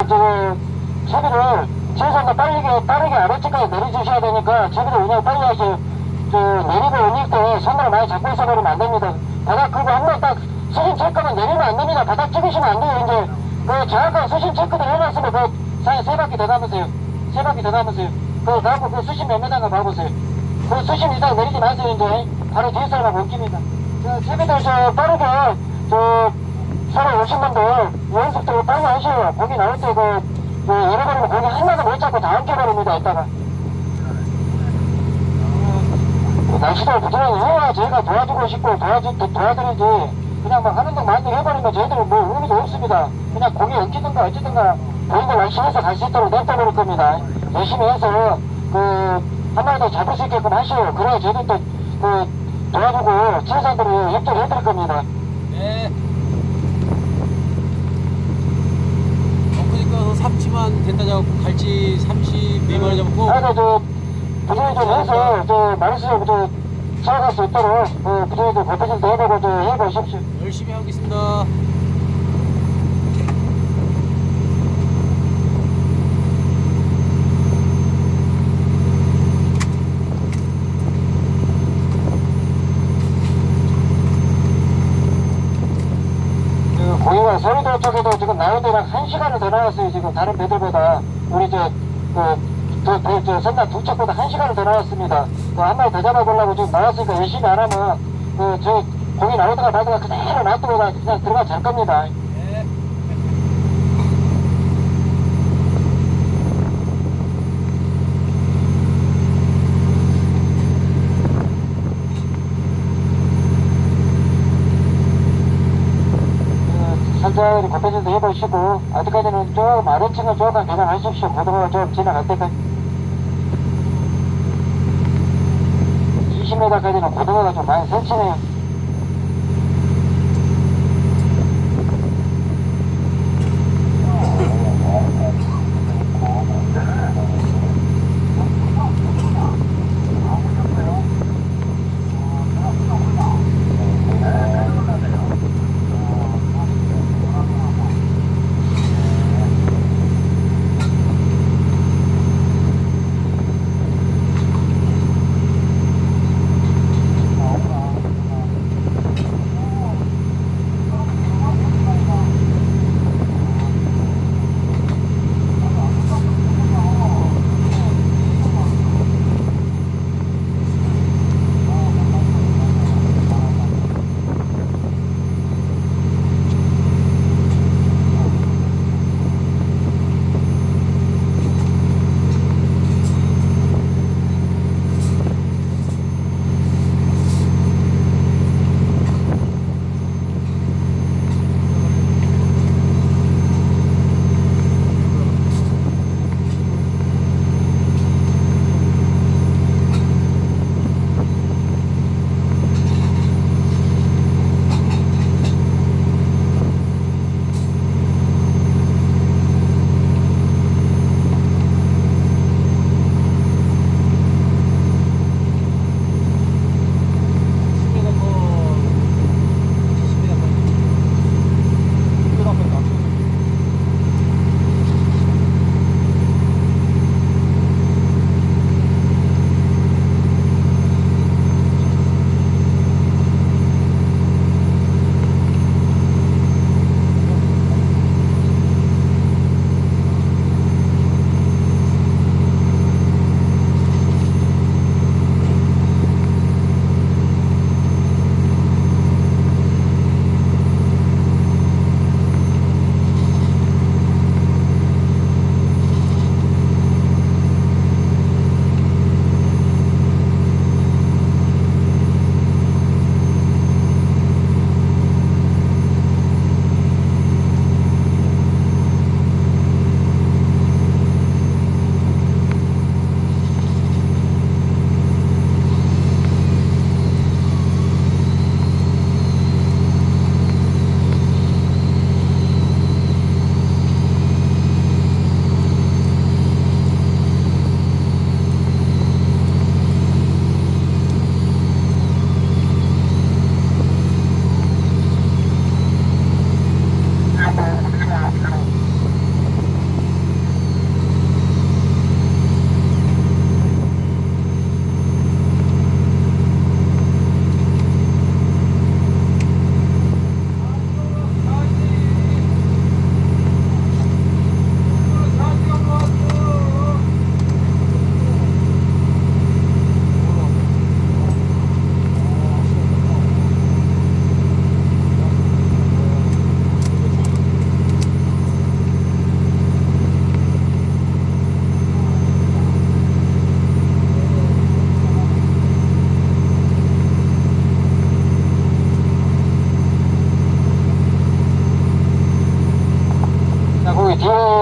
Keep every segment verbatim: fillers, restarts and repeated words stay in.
저 채비를 최소한 빠르게 빠르게 아래쪽까지 내려주셔야 되니까 채비를 운영 빨리 하세요. 저 내리고 올릴 때 손으로 많이 잡고 있어 버리면 안 됩니다. 바닥 그거 한 번 딱 수신 체크만 내리면 안 됩니다. 바닥 찍으시면 안 돼요. 이제 그 정확한 수신 체크도 해놨으면 그 사이 세 바퀴 더 감으세요. 세 바퀴 더 감으세요. 그 다음에 그 수신 몇 메다인가 봐보세요. 그 수신 이상 내리지 마세요. 이제 바로 뒤에 사람 옮깁니다. 저 채비들 저 빠르게 저 서로 오신 분들 연습도 빨리 하셔요. 거기 나올 때 그, 그 잃어버리면 거기 하나도 못 잡고 다 엉켜버립니다. 이따가 날씨도 부지런히 해야 저희가 도와주고 싶고 도와주, 도, 도와드리지 그냥 막 하는 동 마음대로 해버리면 저희들은 뭐 의미도 없습니다. 그냥 고기 엉키든가 어찌든가 본인들 열심히 해서 갈 수 있도록 냅둬버릴 겁니다. 열심히 해서 그 한 마리 더 잡을 수 있게끔 하시오. 그래야 저희들도 그 도와주고 최선으로 협조를 해드릴 겁니다. 네. 엉크니까 삼치만 된다 잡고 갈치 삼십 네 마리 잡고. 아까 저 부정이 좀 해서 저 마리수로 저 살아갈 수 있도록 그 부정이도 고태질도 해보고 저 해보십시오. 열심히 하겠습니다. 고기가 서울도 쪽에도 지금 나온 데랑 한 시간을 더 나왔어요. 지금 다른 배들보다 우리 저 그 저, 저, 저 선단 두 척보다 한 시간을 더 나왔습니다. 그 한 마리 더 잡아보려고 지금 나왔으니까 열심히 안 하면 그 저 고기 나오다가 나다가 그대로 놔두고 그냥 들어가 잘 겁니다. 네. 살짝 고태질도 해보시고 아직까지는 조금 아래층을 조금 개방하십시오. 고등어가 좀 지나갈 때까지 이십 미터까지는 고등어가 좀 많이 설치네요.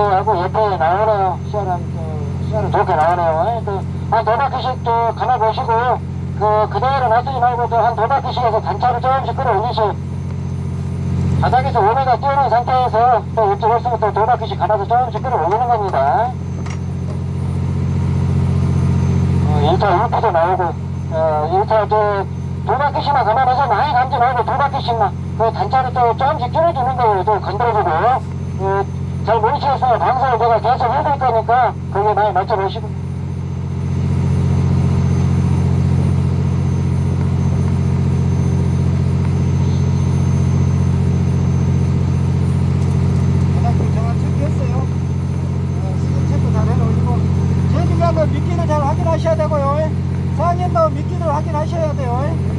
바퀴하고 옆에 나오네요. 씨알은, 그, 씨알은 좋게 나오네요. 그, 한 두 바퀴씩 또 감아보시고, 그, 그대로 놔두지 말고 또 한 두 바퀴씩 해서 단차를 조금씩 끌어올리세요. 바닥에서 오메가 띄우는 상태에서 또 이쪽 올수록 또두 바퀴씩 감아서 조금씩 끌어올리는 겁니다. 어, 일 타 일 피도 나오고, 어, 일 타 또, 두 바퀴씩만 감아내서 많이 감지 말고 두 바퀴씩만. 그 단차를 또 조금씩 줄여주는 거예요. 또 건드려주고. 어, 잘 모르시겠어요. 방송을 제가 계속 해드릴 거니까, 거기에 많이 맞춰보시고. 바닥도 정확히 체크했어요. 어, 시계 체크 잘 해놓으시고. 제일 중요한 건 미끼를 잘 확인하셔야 되고요. 사장님도 미끼를 확인하셔야 돼요.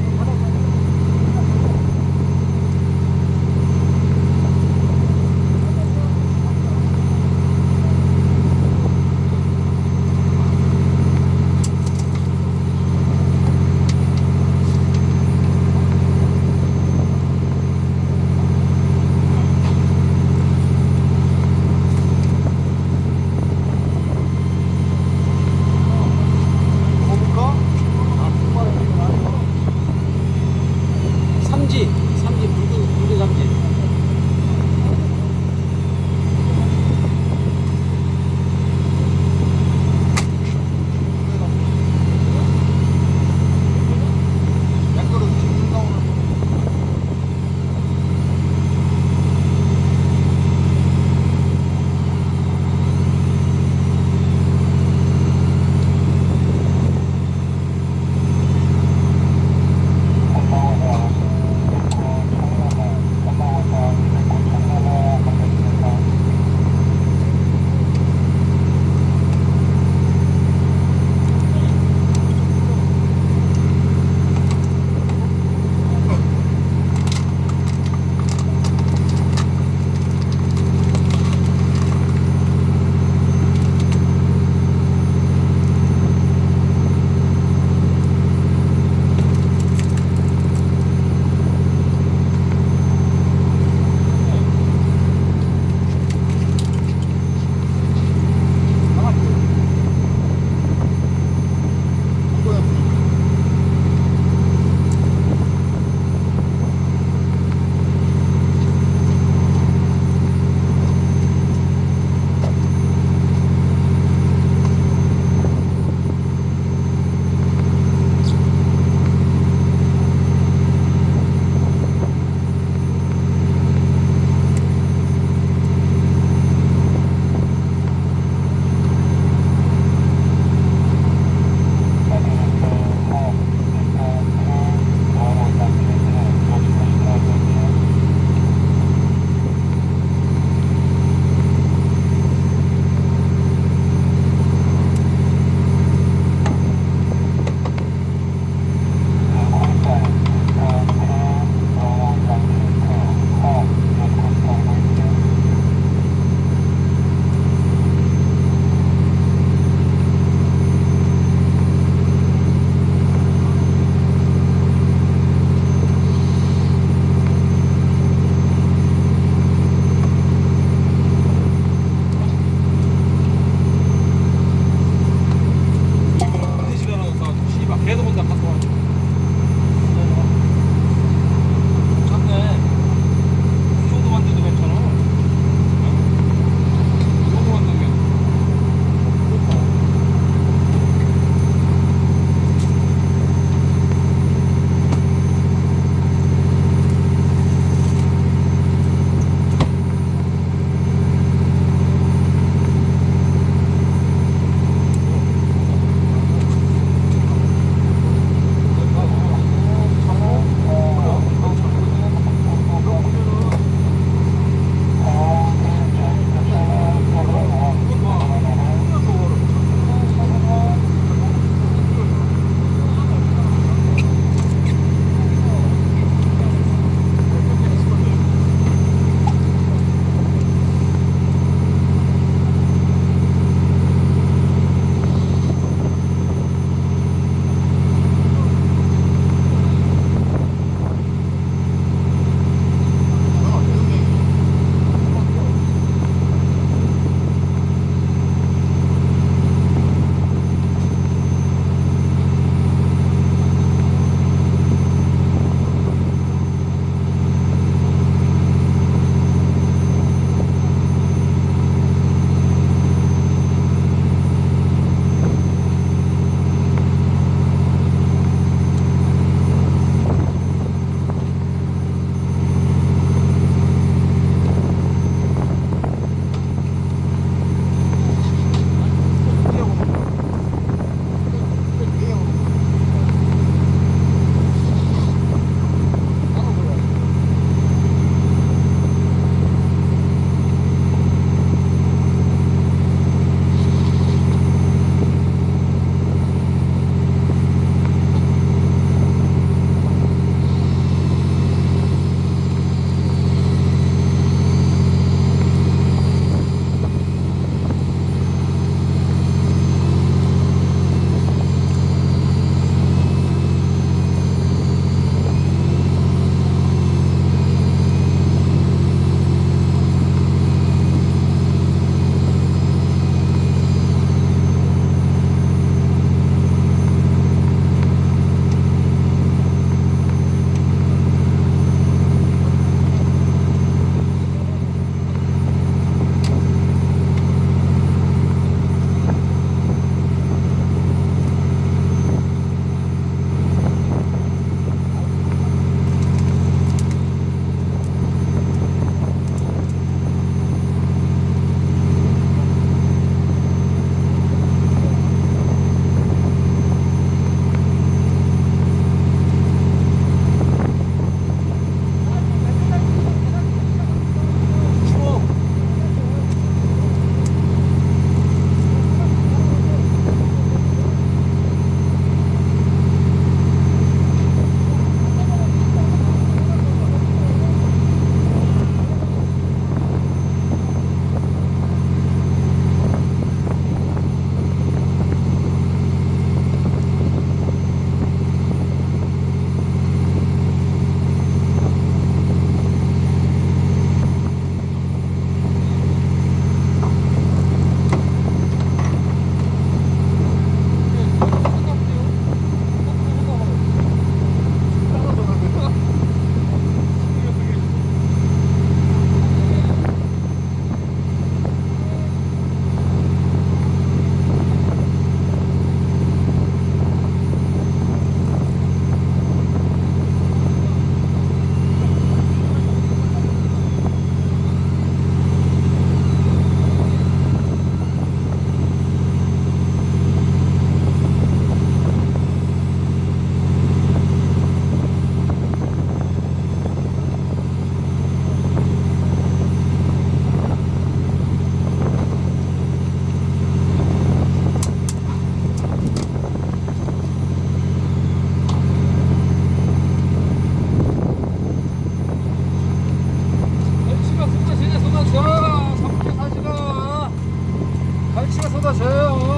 가세요.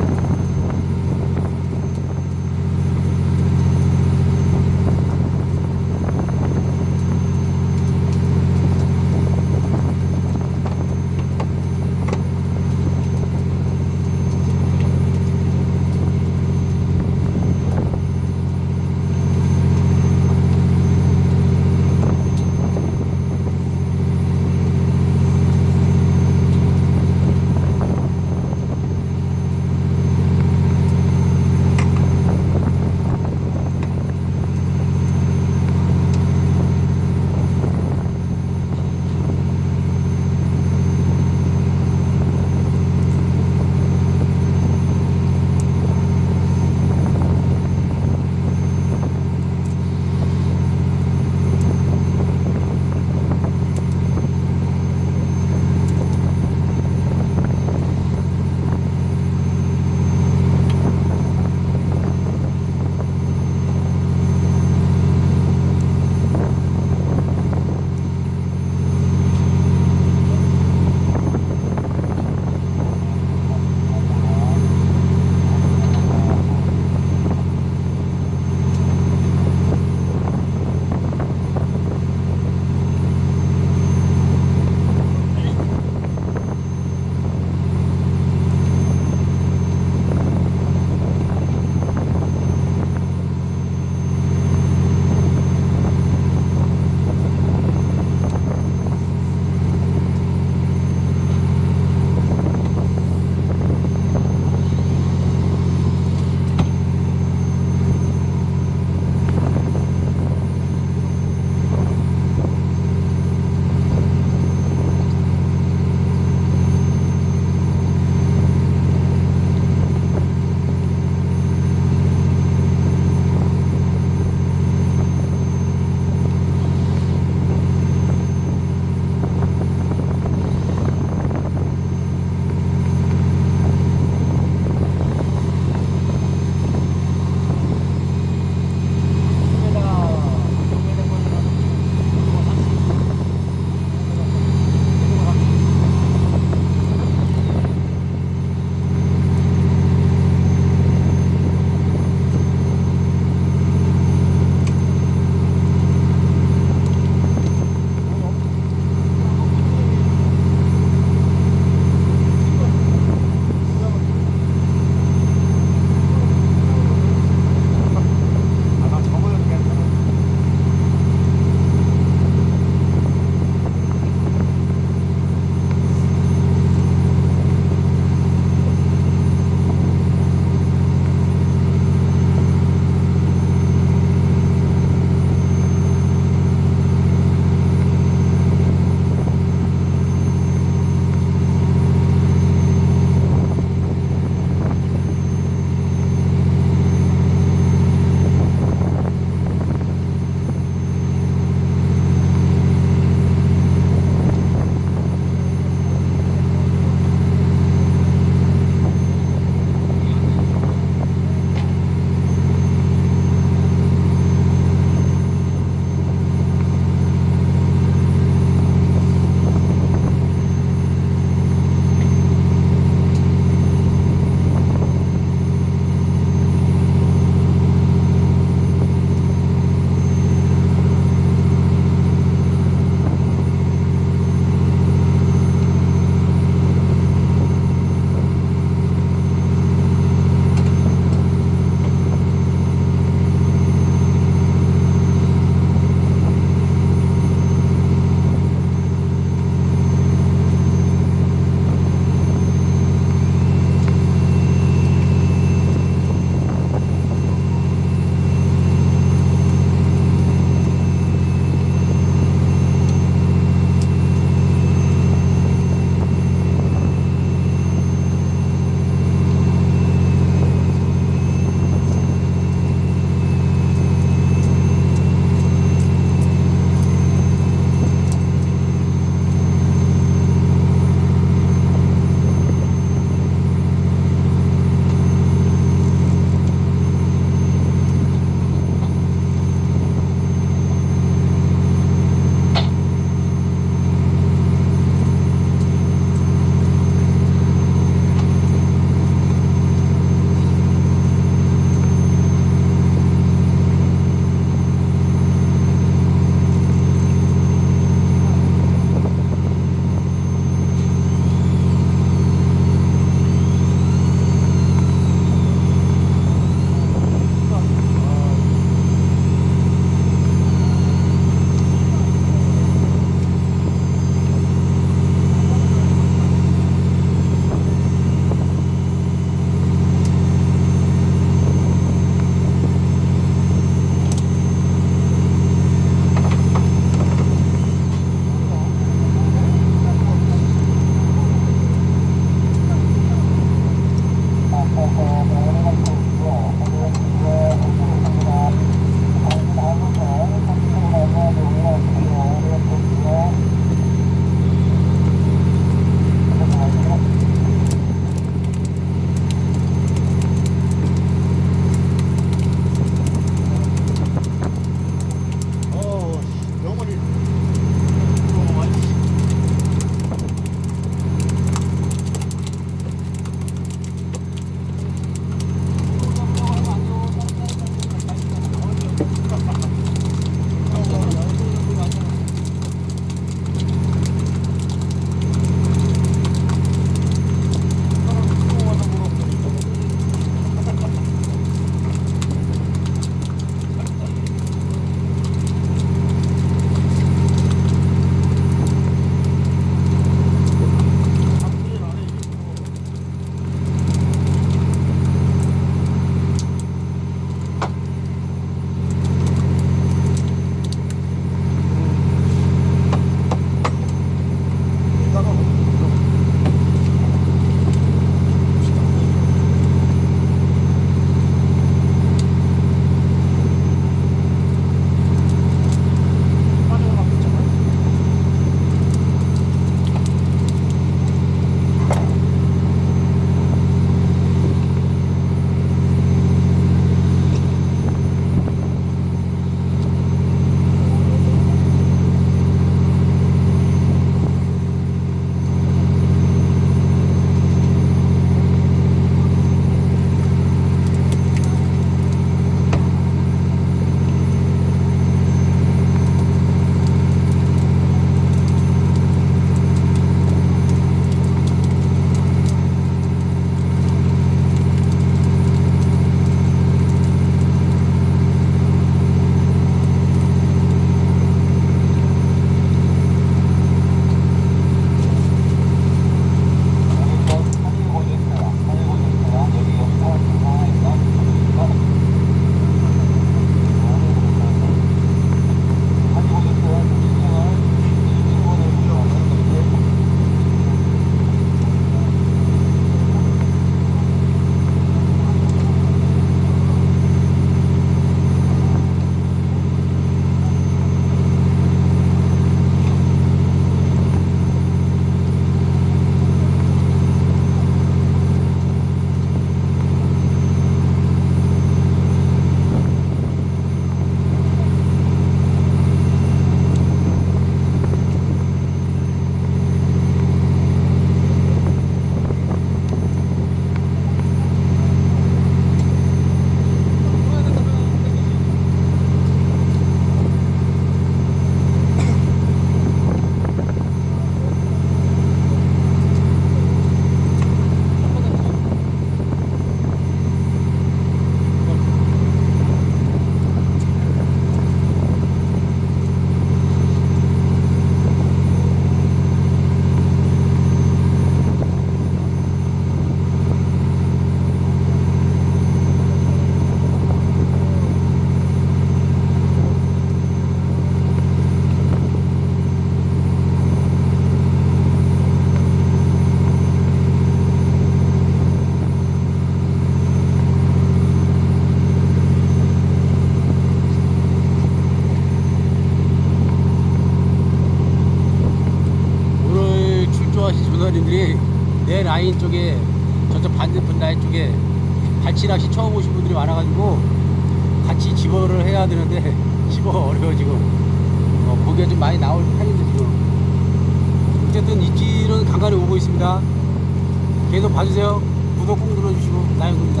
운영하신 조사님들이 내 라인 쪽에 저쪽 반대편 라인 쪽에 갈치낚시 처음 오신 분들이 많아가지고 같이 집어를 해야 되는데 집어 어려워 지금. 어, 고기가 좀 많이 나올 편인데 지금. 어쨌든 입질은 간간히 오고 있습니다. 계속 봐주세요. 구독 꼭 눌러주시고 나영입니다.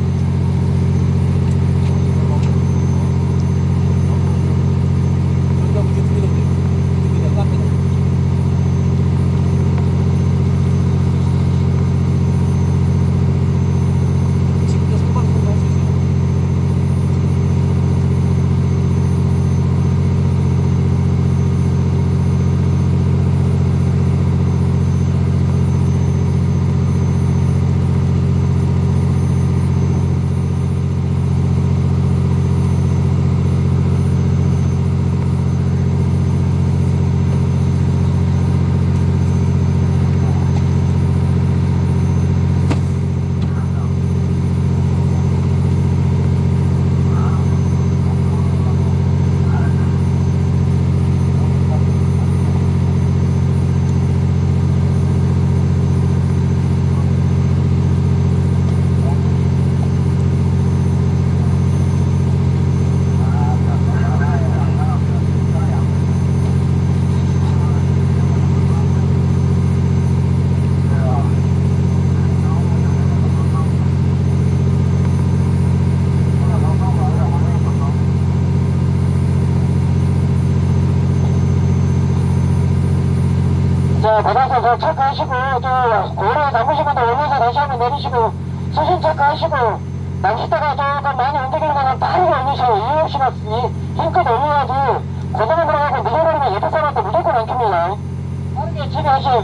자, 바닥에서 체크하시고, 저, 오래 남으신 분들 올려서 다시 한번 내리시고, 수신 체크하시고, 낚싯대가 조금 많이 움직이는 거는 빠르게 올리셔요. 이유 없이 막, 이, 힘껏 올려야지, 고등어 들어가고 밀어버리면 옆에 사람한테 무조건 안 킵니다. 빠르게 체크하시고,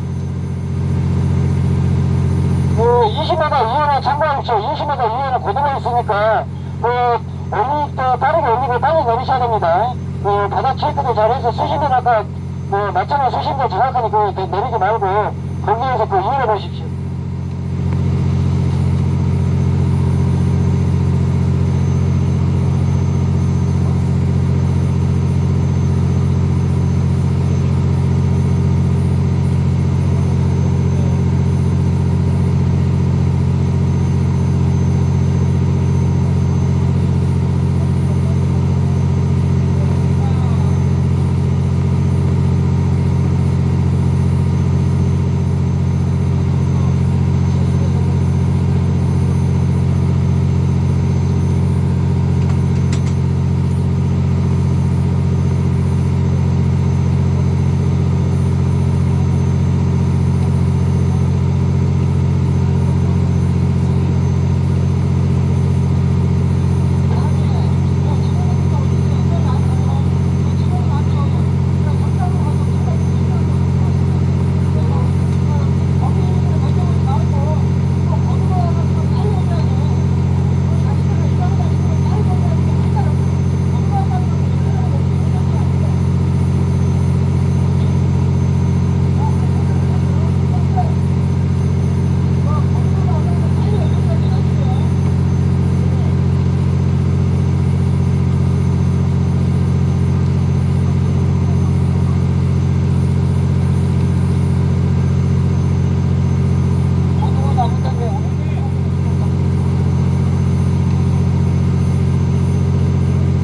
그, 이십 미터 이후에 참고하십시오. 이십 미터 이후에는 고등어 있으니까, 그, 올릴 때 빠르게 올리고 빨리 내리셔야 됩니다. 그, 바닥 체크도 잘해서 수신들 아까, 그, 맞춰놓은 수신들 정확하게 그, 내리지 말고, 거기에서 그 이해해 보십시오.